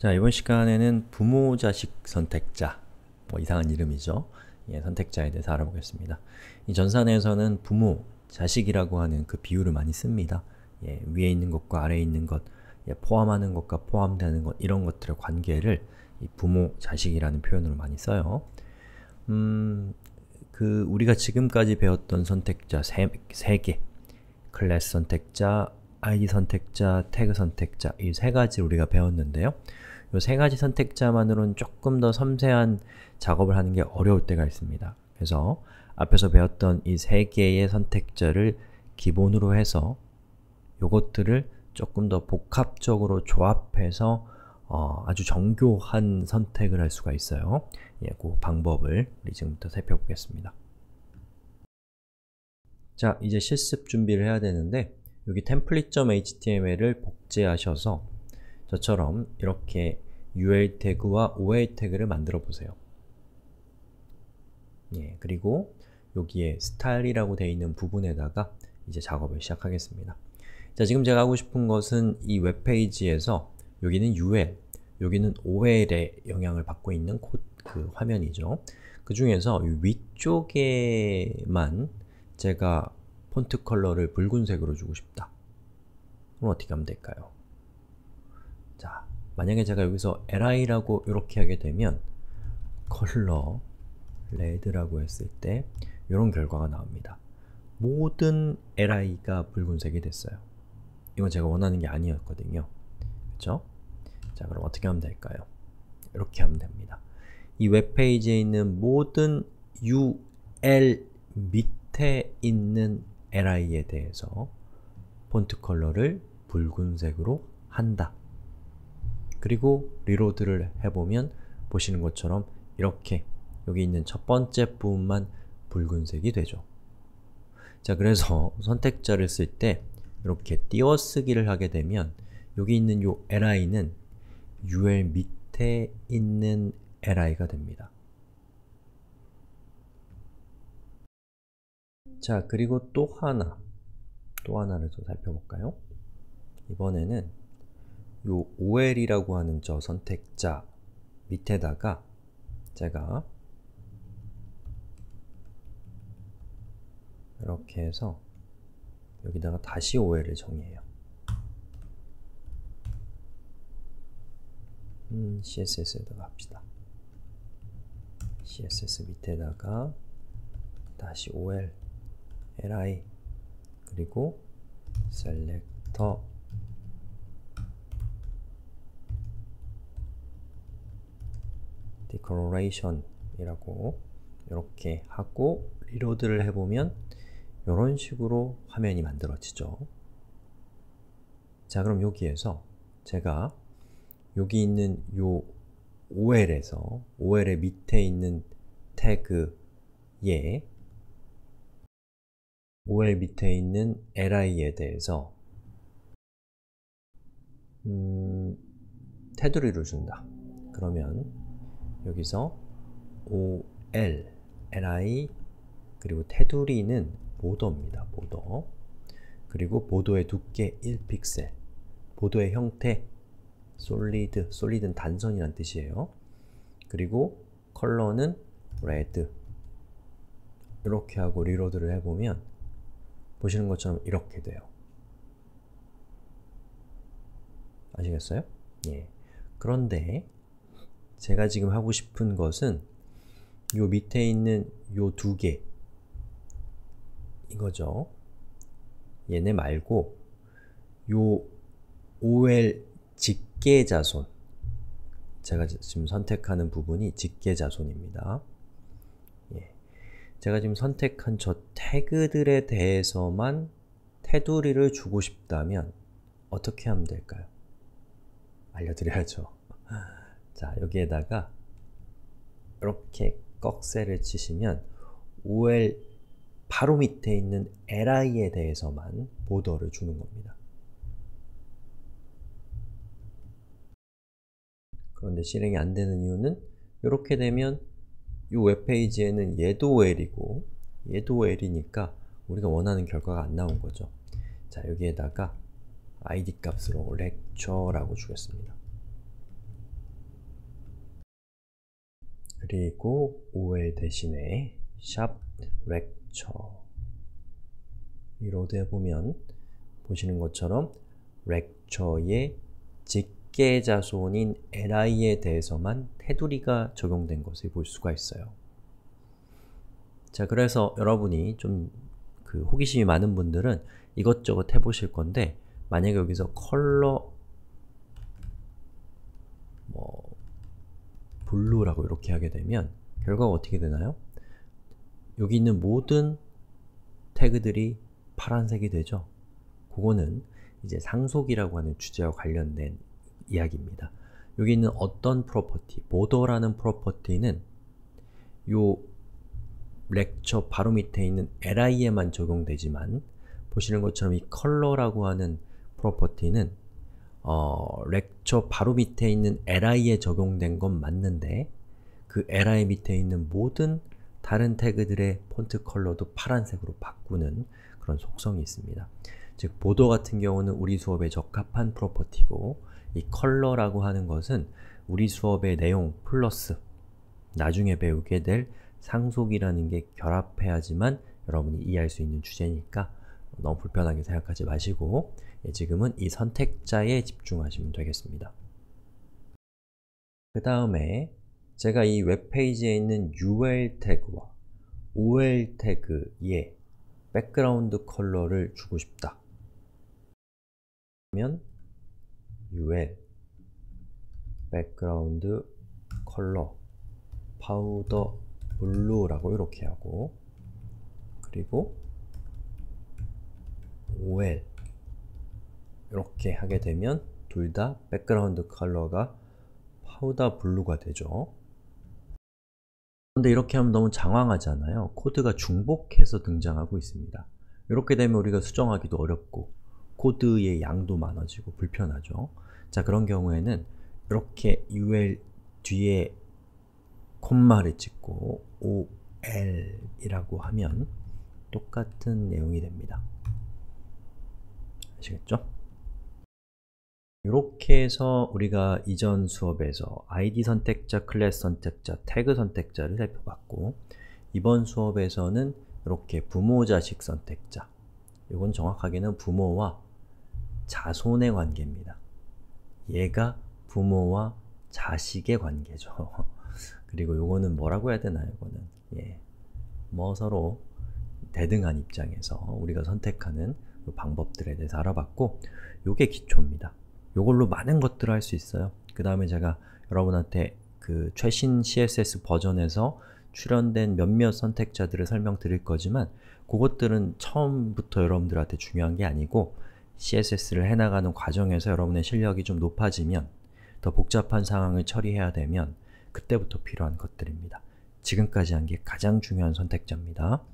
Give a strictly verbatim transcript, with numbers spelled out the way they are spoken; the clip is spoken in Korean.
자, 이번 시간에는 부모, 자식 선택자, 뭐 이상한 이름이죠. 예, 선택자에 대해서 알아보겠습니다. 이 전산에서는 부모, 자식이라고 하는 그 비유를 많이 씁니다. 예, 위에 있는 것과 아래에 있는 것, 예, 포함하는 것과 포함되는 것, 이런 것들의 관계를 이 부모, 자식이라는 표현으로 많이 써요. 음, 그 우리가 지금까지 배웠던 선택자 세, 세 개, 클래스 선택자, 아이디 선택자, 태그 선택자, 이 세 가지 우리가 배웠는데요. 이 세 가지 선택자만으로는 조금 더 섬세한 작업을 하는 게 어려울 때가 있습니다. 그래서 앞에서 배웠던 이 세 개의 선택자를 기본으로 해서 요것들을 조금 더 복합적으로 조합해서 어, 아주 정교한 선택을 할 수가 있어요. 예, 그 방법을 우리 지금부터 살펴보겠습니다. 자, 이제 실습 준비를 해야 되는데 여기 template.html을 복제하셔서 저처럼 이렇게 유 엘 태그와 오 엘 태그를 만들어 보세요. 예, 그리고 여기에 스타일이라고 되어 있는 부분에다가 이제 작업을 시작하겠습니다. 자, 지금 제가 하고 싶은 것은 이 웹페이지에서 여기는 유 엘, 여기는 오 엘의 영향을 받고 있는 코, 그 화면이죠. 그 중에서 위쪽에만 제가 폰트 컬러를 붉은색으로 주고 싶다. 그럼 어떻게 하면 될까요? 자, 만약에 제가 여기서 엘아이라고 이렇게 하게 되면 컬러 레드라고 했을 때 이런 결과가 나옵니다. 모든 엘아이가 붉은색이 됐어요. 이건 제가 원하는 게 아니었거든요. 그쵸? 자, 그럼 어떻게 하면 될까요? 이렇게 하면 됩니다. 이 웹페이지에 있는 모든 유 엘 밑에 있는 엘아이에 대해서 폰트 컬러를 붉은색으로 한다. 그리고 리로드를 해보면 보시는 것처럼 이렇게 여기 있는 첫 번째 부분만 붉은색이 되죠. 자, 그래서 선택자를 쓸 때 이렇게 띄어쓰기를 하게 되면 여기 있는 요 엘아이는 유 엘 밑에 있는 엘아이가 됩니다. 자, 그리고 또 하나, 또 하나를 더 살펴볼까요? 이번에는 요 오 엘이라고 하는 저 선택자 밑에다가 제가 이렇게 해서 여기다가 다시 오 엘을 정의해요. 음, 씨에스에스에다가 합시다. 씨에스에스 밑에다가 다시 오 엘, 엘아이, 그리고 셀렉터 decoration 이라고 이렇게 하고 리로드를 해보면 이런 식으로 화면이 만들어지죠. 자, 그럼 여기에서 제가 여기 있는 요 오 엘에서 오 엘의 밑에 있는 태그에 오 엘 밑에 있는 엘아이에 대해서 음, 테두리를 준다. 그러면 여기서 오 엘, 엘아이, 그리고 테두리는 보더입니다. 보더. 그리고 보도의 두께 일 픽셀, 보도의 형태 솔리드, 솔리드는 단선이란 뜻이에요. 그리고 컬러는 레드. 이렇게 하고 리로드를 해보면 보시는 것처럼 이렇게 돼요. 아시겠어요? 예. 그런데 제가 지금 하고 싶은 것은 요 밑에 있는 요 두 개, 이거죠. 얘네 말고 요 오 엘 직계자손, 제가 지금 선택하는 부분이 직계자손입니다. 예. 제가 지금 선택한 저 태그들에 대해서만 테두리를 주고 싶다면 어떻게 하면 될까요? 알려드려야죠. 자, 여기에다가 이렇게 꺽쇠를 치시면 오 엘 바로 밑에 있는 엘아이에 대해서만 보더를 주는 겁니다. 그런데 실행이 안 되는 이유는 이렇게 되면 이 웹페이지에는 얘도 오 엘이고 얘도 오 엘이니까 우리가 원하는 결과가 안 나온 거죠. 자, 여기에다가 아이디 값으로 lecture라고 주겠습니다. 그리고 올 대신에 샵 lecture 이 로드 해보면 보시는 것처럼 lecture의 직계자손인 li에 대해서만 테두리가 적용된 것을 볼 수가 있어요. 자, 그래서 여러분이 좀 그 호기심이 많은 분들은 이것저것 해보실 건데, 만약에 여기서 컬러 뭐 블루라고 이렇게 하게 되면 결과가 어떻게 되나요? 여기 있는 모든 태그들이 파란색이 되죠? 그거는 이제 상속이라고 하는 주제와 관련된 이야기입니다. 여기 있는 어떤 프로퍼티, border라는 프로퍼티는 요 lecture 바로 밑에 있는 li에만 적용되지만, 보시는 것처럼 이 color라고 하는 프로퍼티는 어, lecture 바로 밑에 있는 li에 적용된 건 맞는데 그 li 밑에 있는 모든 다른 태그들의 폰트 컬러도 파란색으로 바꾸는 그런 속성이 있습니다. 즉, border 같은 경우는 우리 수업에 적합한 프로퍼티고, 이 컬러라고 하는 것은 우리 수업의 내용 플러스 나중에 배우게 될 상속이라는 게 결합해야지만 여러분이 이해할 수 있는 주제니까 너무 불편하게 생각하지 마시고 지금은 이 선택자에 집중하시면 되겠습니다. 그 다음에 제가 이 웹페이지에 있는 ul 태그와 ol 태그에 백그라운드 컬러를 주고 싶다. 그러면 ul 백그라운드 컬러 파우더 블루라고 이렇게 하고, 그리고 ol 이렇게 하게 되면 둘 다 백그라운드 컬러가 파우더 블루가 되죠. 그런데 이렇게 하면 너무 장황하잖아요. 코드가 중복해서 등장하고 있습니다. 이렇게 되면 우리가 수정하기도 어렵고 코드의 양도 많아지고 불편하죠. 자, 그런 경우에는 이렇게 ul 뒤에 콤마를 찍고 ol이라고 하면 똑같은 내용이 됩니다. 아시겠죠? 이렇게 해서 우리가 이전 수업에서 아이디 선택자, 클래스 선택자, 태그 선택자를 살펴봤고, 이번 수업에서는 이렇게 부모, 자식 선택자, 이건 정확하게는 부모와 자손의 관계입니다. 얘가 부모와 자식의 관계죠. 그리고 요거는 뭐라고 해야 되나요? 이거는 예, 뭐 서로 대등한 입장에서 우리가 선택하는 방법들에 대해서 알아봤고, 요게 기초입니다. 요걸로 많은 것들을 할 수 있어요. 그 다음에 제가 여러분한테 그 최신 씨에스에스 버전에서 출연된 몇몇 선택자들을 설명드릴 거지만 그것들은 처음부터 여러분들한테 중요한 게 아니고 씨에스에스를 해나가는 과정에서 여러분의 실력이 좀 높아지면, 더 복잡한 상황을 처리해야 되면 그때부터 필요한 것들입니다. 지금까지 한 게 가장 중요한 선택자입니다.